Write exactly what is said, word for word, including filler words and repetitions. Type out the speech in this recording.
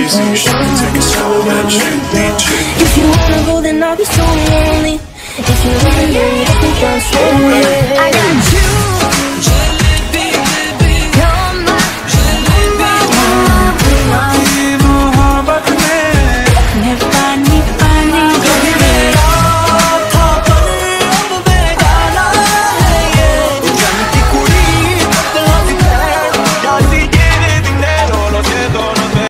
easy. She can take it slow and treat me cheap. If you wanna go, then I'll be so lonely. If you wanna leave, I think I'm so weird. I got you.